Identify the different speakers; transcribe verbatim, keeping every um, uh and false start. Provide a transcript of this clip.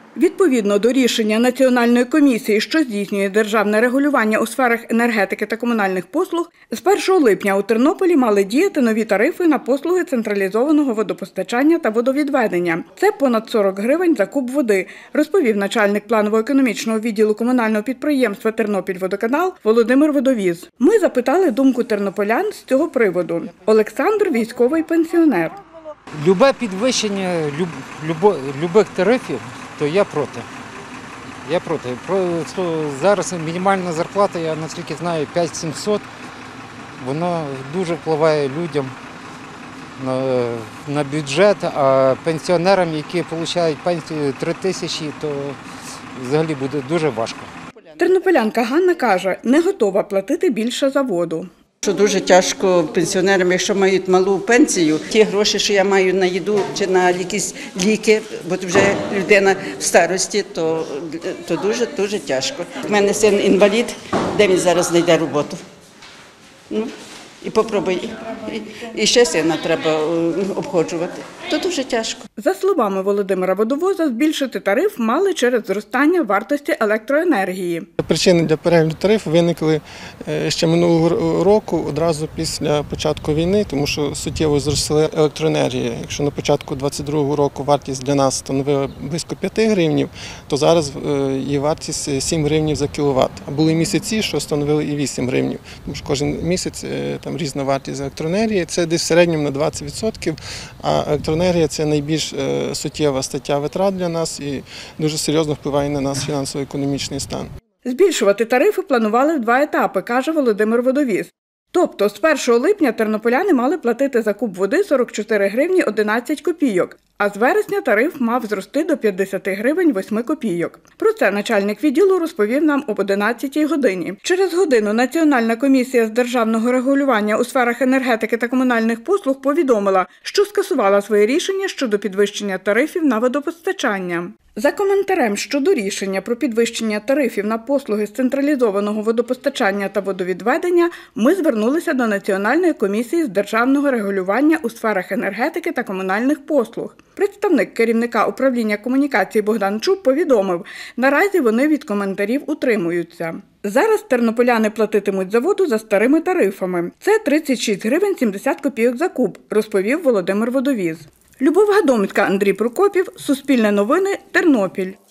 Speaker 1: Відповідно до рішення Національної комісії, що здійснює державне регулювання у сферах енергетики та комунальних послуг, з першого липня у Тернополі мали діяти нові тарифи на послуги централізованого водопостачання та водовідведення. Це понад сорок гривень за куб води, розповів начальник планово-економічного відділу комунального підприємства «Тернопільводоканал» Володимир Водовіз. Ми запитали думку тернополян з цього приводу. Олександр – військовий пенсіонер.
Speaker 2: Любе підвищення люб, любо, любих тарифів, то я проти. Я проти. Просто зараз мінімальна зарплата, я наскільки знаю, п'ять тисяч сімсот. Вона дуже впливає людям на, на бюджет, а пенсіонерам, які отримують пенсію три тисячі, то взагалі буде дуже важко.
Speaker 1: Тернополянка Ганна каже, не готова платити більше за воду.
Speaker 3: Що дуже тяжко пенсіонерам, якщо мають малу пенсію, ті гроші, що я маю на їду чи на якісь ліки, бо вже людина в старості, то, то дуже, дуже тяжко. У мене син інвалід, де він зараз знайде роботу? Ну, і попробуй. І ще сина треба обходжувати. То дуже тяжко.
Speaker 1: За словами Володимира Водовоза, збільшити тариф мали через зростання вартості електроенергії.
Speaker 4: Причини для перегляду тарифу виникли ще минулого року, одразу після початку війни, тому що суттєво зросла електроенергія. Якщо на початку двадцять другого року вартість для нас становила близько п'яти гривнів, то зараз її вартість сім гривнів за кіловат. А були місяці, що становили і вісім гривнів, тому що кожен місяць там різна вартість електроенергії. Це десь в середньому на двадцять відсотків, а електроенергія – це найбільш суттєва стаття витрат для нас і дуже серйозно впливає на наш фінансово-економічний стан.
Speaker 1: Збільшувати тарифи планували в два етапи, каже Володимир Водовіз. Тобто з першого липня тернополяни мали платити за куб води сорок чотири гривні одинадцять копійок, а з вересня тариф мав зрости до п'ятдесят гривень восьми копійок. Про це начальник відділу розповів нам об одинадцятій годині. Через годину Національна комісія з державного регулювання у сферах енергетики та комунальних послуг повідомила, що скасувала своє рішення щодо підвищення тарифів на водопостачання. За коментарем щодо рішення про підвищення тарифів на послуги з централізованого водопостачання та водовідведення ми звернулися до Національної комісії з державного регулювання у сферах енергетики та комунальних послуг. Представник керівника управління комунікації Богдан Чуб повідомив, наразі вони від коментарів утримуються. Зараз тернополяни платитимуть за воду за старими тарифами. Це тридцять шість гривень сімдесят копійок за куб, розповів Володимир Водовіз. Любов Гадомська, Андрій Прокопів, Суспільне новини, Тернопіль.